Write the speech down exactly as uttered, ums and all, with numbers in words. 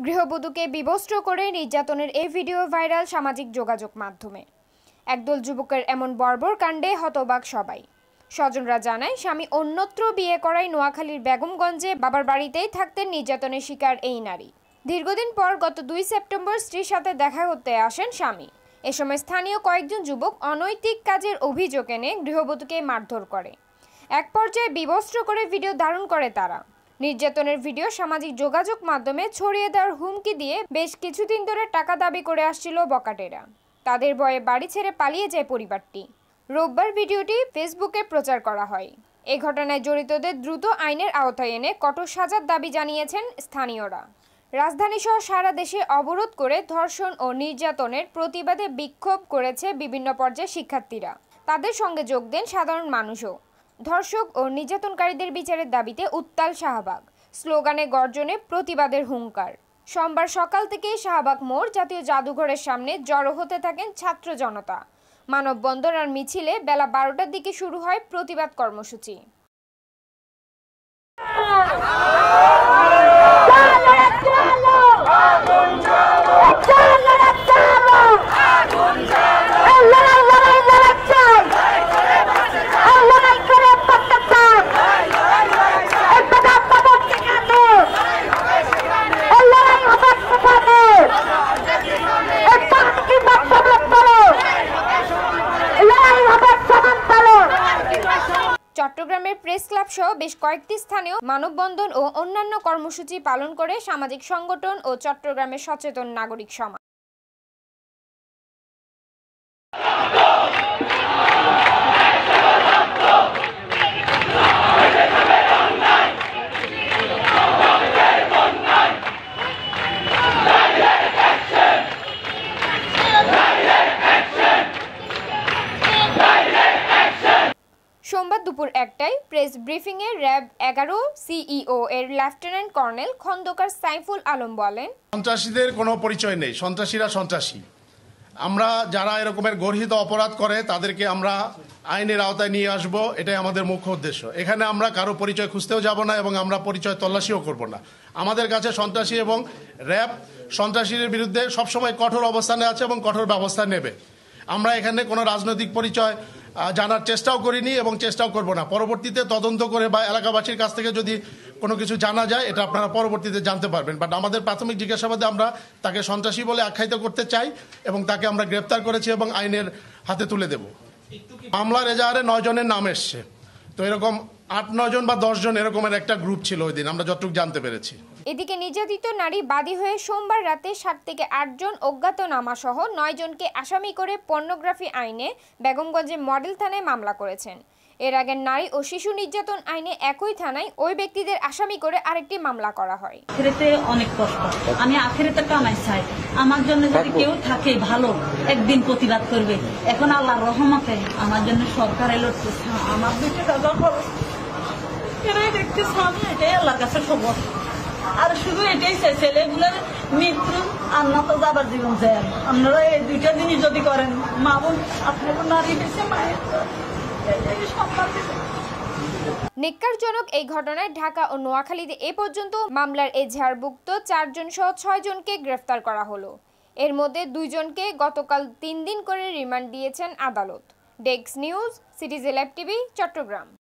গৃহবধূকে বিবস্ত্র করে নির্যাতনের এই ভিডিও ভাইরাল সামাজিক যোগাযোগ মাধ্যমে। একদল যুবকের এমন বর্বর কাণ্ডে হতবাক সবাই। স্বজনরা জানায়, স্বামী অন্যত্র বিয়ে করায় নোয়াখালীর বেগমগঞ্জে বাবার বাড়িতেই থাকতেন নির্যাতনের শিকার এই নারী। দীর্ঘদিন পর গত দুই সেপ্টেম্বর স্ত্রীর সাথে দেখা করতে আসেন স্বামী। এ সময় স্থানীয় কয়েকজন যুবক অনৈতিক কাজের অভিযোগ এনে গৃহবধূকে মারধর করে। এক পর্যায়ে বিবস্ত্র করে ভিডিও ধারণ করে তারা। নির্যাতনের ভিডিও সামাজিক যোগাযোগ মাধ্যমে ছড়িয়ে দেওয়ার হুমকি দিয়ে বেশ কিছুদিন ধরে টাকা দাবি করে আসছিল বকাটেরা। তাদের ভয়ে বাড়ি ছেড়ে পালিয়ে যায় পরিবারটি। রোববার ভিডিওটি ফেসবুকে প্রচার করা হয়। এই ঘটনায় জড়িতদের দ্রুত আইনের আওতায় এনে কঠোর সাজার দাবি জানিয়েছেন স্থানীয়রা। রাজধানীসহ সারা দেশে অবরোধ করে ধর্ষণ ও নির্যাতনের প্রতিবাদে বিক্ষোভ করেছে বিভিন্ন পর্যায়ে শিক্ষার্থীরা। তাদের সঙ্গে যোগ দেন সাধারণ মানুষও। ধর্ষক ও নির্যাতনকারীদের বিচারের দাবিতে উত্তাল শাহবাগ। স্লোগানে গর্জনে প্রতিবাদের হুঙ্কার। সোমবার সকাল থেকে শাহবাগ মোড় জাতীয় জাদুঘরের সামনে জড়ো হতে থাকেন ছাত্র জনতা। মানববন্ধন আর মিছিলে বেলা বারোটার দিকে শুরু হয় প্রতিবাদ কর্মসূচি। চট্টগ্রামের প্রেস ক্লাব সহ বেশ কয়েকটি স্থানীয় মানববন্ধন ও অন্যান্য কর্মসূচি পালন করে সামাজিক সংগঠন ও চট্টগ্রামের সচেতন নাগরিক সমাজ। সোমবার দুপুর একটায় প্রেস ব্রিফিংয়ে র্যাব এগারো সিইও এর লেফটেন্যান্ট কর্নেল খন্দকার সাইফুল আলম বলেন, সন্ত্রাসীদের কোনো পরিচয় নেই, সন্ত্রাসীরা সন্ত্রাসী। আমরা যারা এরকমের গর্হিত অপরাধ করে তাদেরকে আমরা আইনের আওতায় নিয়ে আসব, এটাই আমাদের মুখ্য উদ্দেশ্য। এখানে আমরা কারো পরিচয় খুঁজতেও যাব না এবং আমরা পরিচয় তল্লাশিও করব না। আমাদের কাছে সন্ত্রাসী এবং র্যাব সন্ত্রাসীদের বিরুদ্ধে সবসময় কঠোর অবস্থানে আছে এবং কঠোর ব্যবস্থা নেবে। আমরা এখানে কোনো রাজনৈতিক পরিচয় জানার চেষ্টাও করিনি এবং চেষ্টাও করব না। পরবর্তীতে তদন্ত করে বা এলাকাবাসীর কাছ থেকে যদি কোনো কিছু জানা যায়, এটা আপনারা পরবর্তীতে জানতে পারবেন। বাট আমাদের প্রাথমিক জিজ্ঞাসাবাদে আমরা তাকে সন্ত্রাসী বলে আখ্যায়িত করতে চাই এবং তাকে আমরা গ্রেপ্তার করেছি এবং আইনের হাতে তুলে দেব। মামলার এজাহারে নয় জনের নাম এসছে। তো এরকম আট নয় জন বা দশ জন এরকমের একটা গ্রুপ ছিল ওই দিন, আমরা যতটুকু জানতে পেরেছি। এদিকে নির্যাতিত নারী বাদী হয়ে সোমবার রাতে সাত থেকে আট জন অজ্ঞাতনামা সহ নয় জনকে আসামি করে পর্নোগ্রাফি আইনে বেগমগঞ্জে মডেল থানায় মামলা করেছেন। এর আগে নারী ও শিশু নির্যাতন আইনে একই থানায় ওই ব্যক্তিদের আসামি করে আরেকটি মামলা করা হয়। আখেরাতে অনেক কষ্ট, আমি আখেরাতে কামাই চাই। আমার জন্য যদি কেউ থাকে ভালো, একদিন প্রতিবাদ করবে। এখন আল্লাহর রহমতে আমার জন্য সরকারে লড়তেছে। আমার দুইটা টাকা খরচ এরাই দেখতেছে, আমি এটাই আল্লাহর কাছে খবর। আর শুধু এটাই চাই, ছেলেগুলোর মৃত্যু আর না তো যাবার জীবন চাই। আপনারা এই দুইটা জিনিস যদি করেন, মা বোন আপনার নারী বেশি মায়ের নিকারজনক এই ঘটনায় ঢাকা ও নোয়াখালীতে এ পর্যন্ত মামলার এজাহারভুক্ত চারজন সহ ছয় জনকে গ্রেফতার করা হলো। এর মধ্যে দুইজনকে গতকাল তিন দিন করে রিমান্ড দিয়েছেন আদালত। Desk news, citizen lab TV, Chittagong.